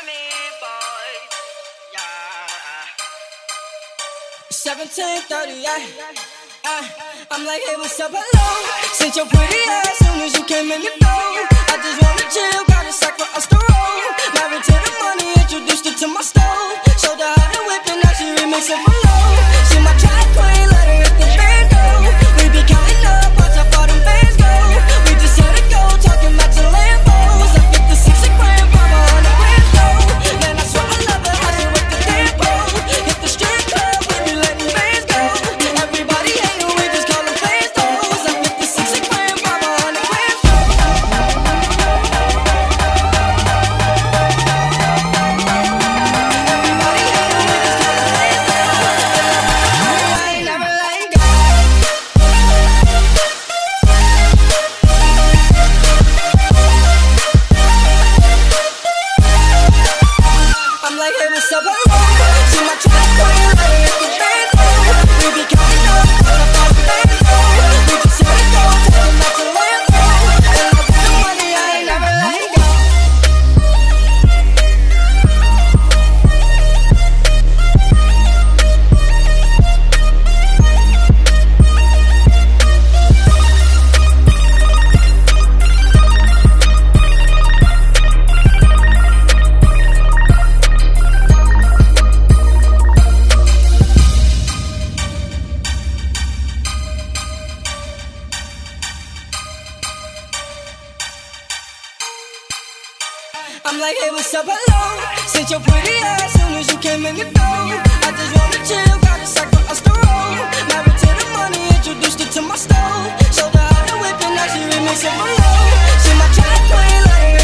with me, boy. Yeah. 17:30, I'm like, hey, what's up, hello? Since your pretty ass, soon as you came in the door, I just wanna chill, got a sack for us to roll. Married to the money, introduced her to my stove. Showed her how to whip and now she remixing for low. She my track queen, let her hit the bando. We be counting up, watch how far them bands go. We just set it go, talking about your Lambos. I get the 60 grand, 500 grand though. Man, I swear I love her, how she whip the tempo. Hit the strip club, we be letting bands go. Everybody hating, we just call them fans those. I get the 60 grand, 500 grand though. Everybody hating, we just call them fans though. I ain't never letting go. I'm like, hey, what's up, hello? See my track queen, let her hit the bando. We be counting up, watch how far the bands go. We just set it go, talking about your Lambo. And I got the money, I ain't never letting go. I'm like, hey, what's up, hello? Since your pretty ass, soon as you came in the door, I just wanna chill, got a sack for us to roll. Married to the money, introduced her to my stove. Showed her how to whip and now she remixing for low. She my track queen, let her